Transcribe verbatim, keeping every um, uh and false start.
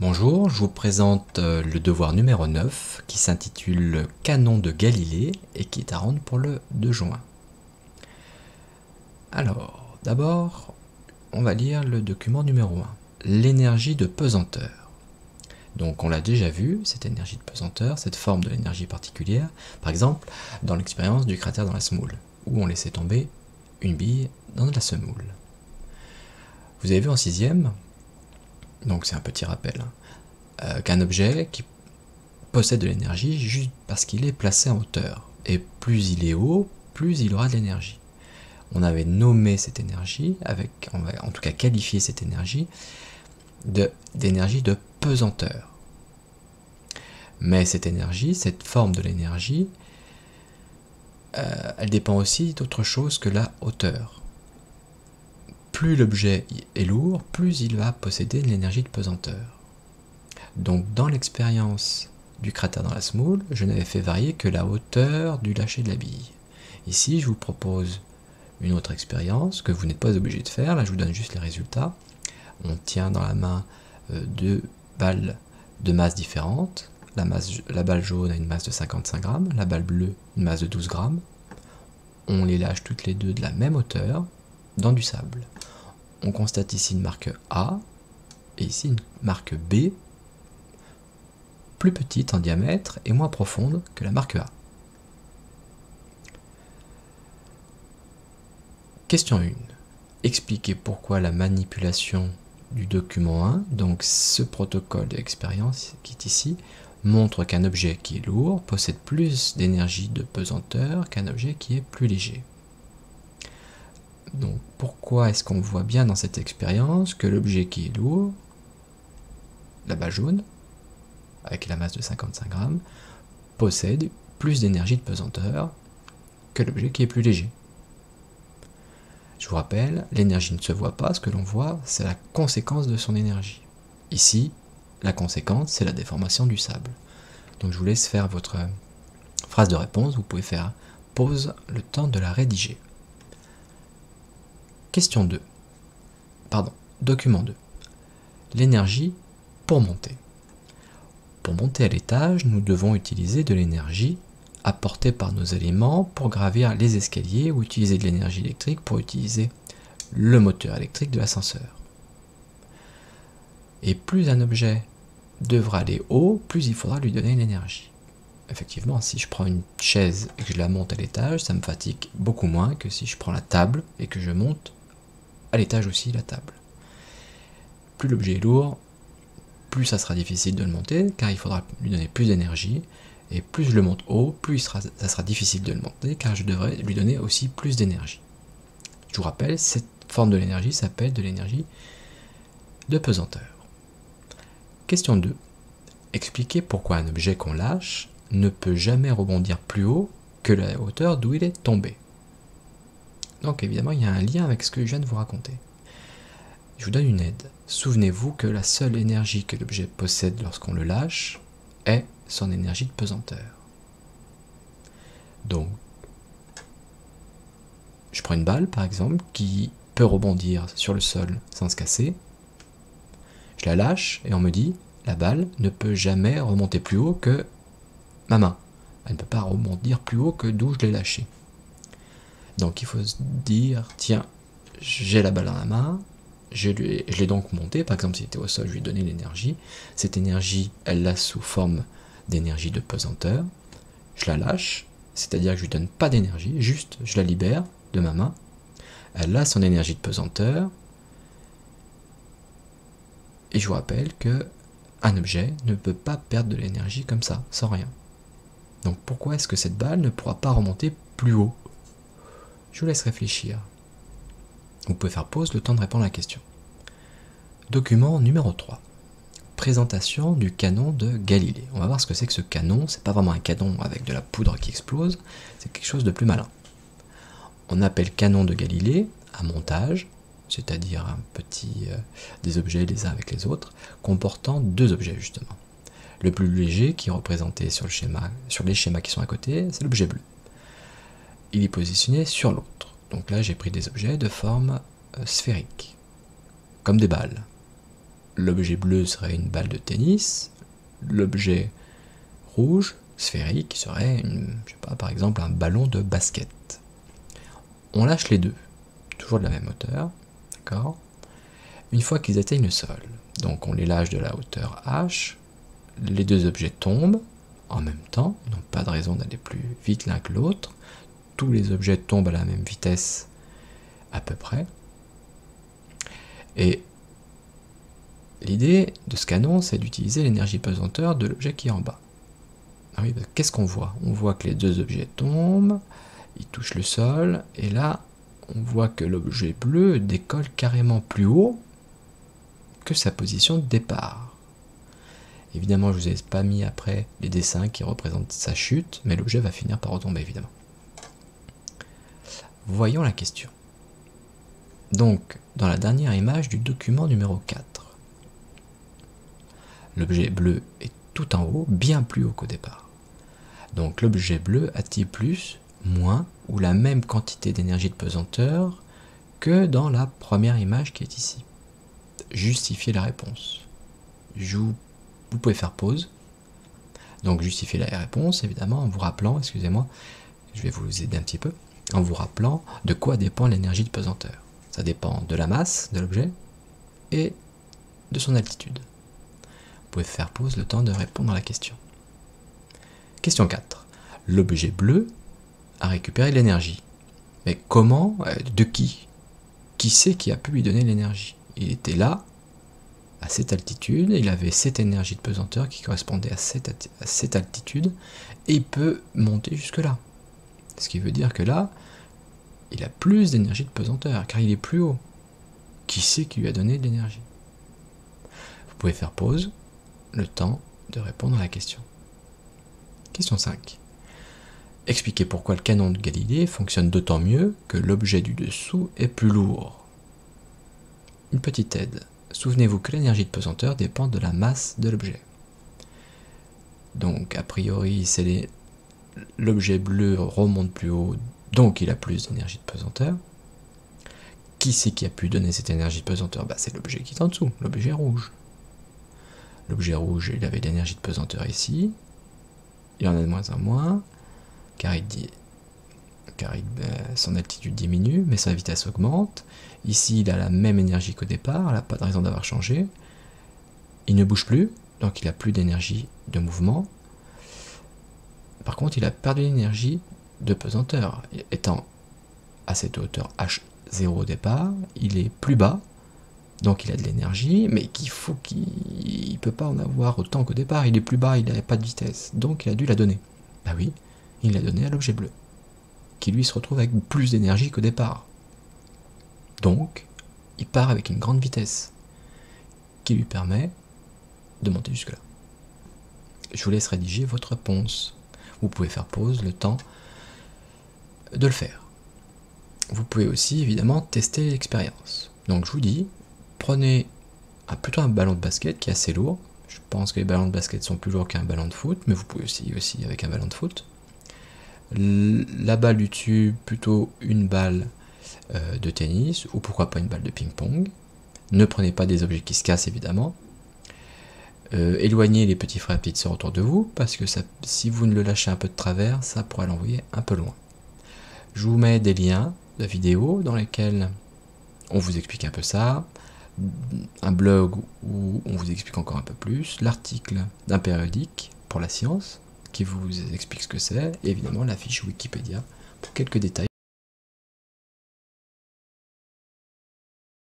Bonjour, je vous présente euh, le devoir numéro neuf qui s'intitule Canon de Galilée et qui est à rendre pour le deux juin. Alors, d'abord, on va lire le document numéro un, l'énergie de pesanteur. Donc on l'a déjà vu, cette énergie de pesanteur, cette forme de l'énergie particulière, par exemple dans l'expérience du cratère dans la semoule, où on laissait tomber une bille dans la semoule. Vous avez vu en sixième, donc c'est un petit rappel, hein, euh, qu'un objet qui possède de l'énergie juste parce qu'il est placé en hauteur. Et plus il est haut, plus il aura de l'énergie. On avait nommé cette énergie, avec, on va en tout cas qualifié cette énergie, d'énergie de, de pesanteur. Mais cette énergie, cette forme de l'énergie, euh, elle dépend aussi d'autre chose que la hauteur. Plus l'objet est lourd, plus il va posséder de l'énergie de pesanteur. Donc dans l'expérience du cratère dans la semoule, je n'avais fait varier que la hauteur du lâcher de la bille. Ici, je vous propose une autre expérience que vous n'êtes pas obligé de faire. Là, je vous donne juste les résultats. On tient dans la main euh, deux balles de masse différentes. La, masse, la balle jaune a une masse de cinquante-cinq grammes, la balle bleue une masse de douze grammes. On les lâche toutes les deux de la même hauteur dans du sable. On constate ici une marque A et ici une marque B, plus petite en diamètre et moins profonde que la marque A. Question un. Expliquez pourquoi la manipulation du document un, donc ce protocole d'expérience qui est ici, montre qu'un objet qui est lourd possède plus d'énergie de pesanteur qu'un objet qui est plus léger. Donc pourquoi est-ce qu'on voit bien dans cette expérience que l'objet qui est lourd, la balle jaune, avec la masse de cinquante-cinq grammes, possède plus d'énergie de pesanteur que l'objet qui est plus léger. Je vous rappelle, l'énergie ne se voit pas, ce que l'on voit, c'est la conséquence de son énergie. Ici, la conséquence, c'est la déformation du sable. Donc je vous laisse faire votre phrase de réponse, vous pouvez faire pause le temps de la rédiger. Question deux. Pardon, document deux. L'énergie pour monter. Pour monter à l'étage, nous devons utiliser de l'énergie apportée par nos éléments pour gravir les escaliers ou utiliser de l'énergie électrique pour utiliser le moteur électrique de l'ascenseur. Et plus un objet devra aller haut, plus il faudra lui donner l'énergie. Effectivement, si je prends une chaise et que je la monte à l'étage, ça me fatigue beaucoup moins que si je prends la table et que je monte à l'étage aussi la table. Plus l'objet est lourd, plus ça sera difficile de le monter, car il faudra lui donner plus d'énergie, et plus je le monte haut, plus il sera, ça sera difficile de le monter, car je devrais lui donner aussi plus d'énergie. Je vous rappelle, cette forme de l'énergie s'appelle de l'énergie de pesanteur. Question deux. Expliquez pourquoi un objet qu'on lâche ne peut jamais rebondir plus haut que la hauteur d'où il est tombé. Donc évidemment, il y a un lien avec ce que je viens de vous raconter. Je vous donne une aide. Souvenez-vous que la seule énergie que l'objet possède lorsqu'on le lâche est son énergie de pesanteur. Donc, je prends une balle par exemple qui peut rebondir sur le sol sans se casser. Je la lâche et on me dit la balle ne peut jamais remonter plus haut que ma main. Elle ne peut pas rebondir plus haut que d'où je l'ai lâchée. Donc il faut se dire, tiens, j'ai la balle dans la main, je l'ai donc montée, par exemple s'il était au sol, je lui ai donné l'énergie. Cette énergie, elle l'a sous forme d'énergie de pesanteur. Je la lâche, c'est-à-dire que je lui donne pas d'énergie, juste je la libère de ma main. Elle a son énergie de pesanteur. Et je vous rappelle que un objet ne peut pas perdre de l'énergie comme ça, sans rien. Donc pourquoi est-ce que cette balle ne pourra pas remonter plus haut? Je vous laisse réfléchir. Vous pouvez faire pause le temps de répondre à la question. Document numéro trois. Présentation du canon de Galilée. On va voir ce que c'est que ce canon. C'est pas vraiment un canon avec de la poudre qui explose, c'est quelque chose de plus malin. On appelle canon de Galilée un montage, c'est-à-dire un petit, euh, des objets les uns avec les autres, comportant deux objets justement. Le plus léger, qui est représenté sur, le schéma, sur les schémas qui sont à côté, c'est l'objet bleu. Il est positionné sur l'autre. Donc là, j'ai pris des objets de forme euh, sphérique, comme des balles. l'objet bleu serait une balle de tennis, l'objet rouge, sphérique, serait, une, je sais pas, par exemple un ballon de basket. On lâche les deux, toujours de la même hauteur, d'accord? Une fois qu'ils atteignent le sol, donc on les lâche de la hauteur h, les deux objets tombent en même temps, ils n'ont pas de raison d'aller plus vite l'un que l'autre, tous les objets tombent à la même vitesse à peu près, et l'idée de ce canon, c'est d'utiliser l'énergie pesanteur de l'objet qui est en bas. Ah oui, qu'est-ce qu'on voit? On voit que les deux objets tombent, ils touchent le sol, et là, on voit que l'objet bleu décolle carrément plus haut que sa position de départ. Évidemment, je ne vous ai pas mis après les dessins qui représentent sa chute, mais l'objet va finir par retomber, évidemment. Voyons la question. Donc, dans la dernière image du document numéro quatre, l'objet bleu est tout en haut, bien plus haut qu'au départ. Donc l'objet bleu a-t-il plus, moins ou la même quantité d'énergie de pesanteur que dans la première image qui est ici? Justifiez la réponse. Je vous, vous pouvez faire pause. Donc justifiez la réponse, évidemment, en vous rappelant, excusez-moi, je vais vous aider un petit peu, en vous rappelant de quoi dépend l'énergie de pesanteur. Ça dépend de la masse de l'objet et de son altitude. Vous pouvez faire pause le temps de répondre à la question. Question quatre. L'objet bleu a récupéré l'énergie. Mais comment? De qui? Qui c'est qui a pu lui donner l'énergie? Il était là, à cette altitude, il avait cette énergie de pesanteur qui correspondait à cette, à cette altitude, et il peut monter jusque là. Ce qui veut dire que là, il a plus d'énergie de pesanteur, car il est plus haut. Qui c'est qui lui a donné de l'énergie? Vous pouvez faire pause, le temps de répondre à la question. Question cinq. Expliquez pourquoi le canon de Galilée fonctionne d'autant mieux que l'objet du dessous est plus lourd. Une petite aide. Souvenez-vous que l'énergie de pesanteur dépend de la masse de l'objet. Donc, a priori, c'est l'objet bleu remonte plus haut, donc il a plus d'énergie de pesanteur. Qui c'est qui a pu donner cette énergie de pesanteur? Bah, c'est l'objet qui est en dessous, l'objet rouge. L'objet rouge, il avait de l'énergie de pesanteur ici. Il en a de moins en moins, car, il dit, car il, euh, son altitude diminue, mais sa vitesse augmente. Ici, il a la même énergie qu'au départ, il n'a pas de raison d'avoir changé. Il ne bouge plus, donc il n'a plus d'énergie de mouvement. Par contre, il a perdu l'énergie de pesanteur. Étant à cette hauteur H zéro au départ, il est plus bas, donc il a de l'énergie, mais qu'il faut qu'il ne peut pas en avoir autant qu'au départ. Il est plus bas, il n'avait pas de vitesse, donc il a dû la donner. Bah oui, il l'a donné à l'objet bleu, qui lui se retrouve avec plus d'énergie qu'au départ. Donc, il part avec une grande vitesse, qui lui permet de monter jusque-là. Je vous laisse rédiger votre réponse. Vous pouvez faire pause, le temps de le faire. Vous pouvez aussi, évidemment, tester l'expérience. Donc, je vous dis, prenez un, plutôt un ballon de basket qui est assez lourd. Je pense que les ballons de basket sont plus lourds qu'un ballon de foot, mais vous pouvez aussi, aussi avec un ballon de foot. La balle du dessus, plutôt une balle euh, de tennis, ou pourquoi pas une balle de ping-pong. Ne prenez pas des objets qui se cassent, évidemment. Euh, éloignez les petits frères et petites sœurs autour de vous, parce que ça, si vous ne le lâchez un peu de travers, ça pourrait l'envoyer un peu loin. Je vous mets des liens de vidéos dans lesquels on vous explique un peu ça, un blog où on vous explique encore un peu plus, l'article d'un périodique pour la science qui vous explique ce que c'est, et évidemment la fiche Wikipédia pour quelques détails.